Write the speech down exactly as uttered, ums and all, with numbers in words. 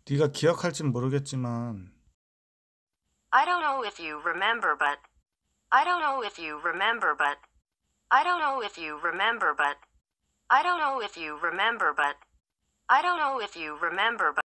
네가 기억할진 모르겠지만 I don't know if you remember, but I don't know if you remember, but I don't know if you remember, but I don't know if you remember, but I don't know if you remember, but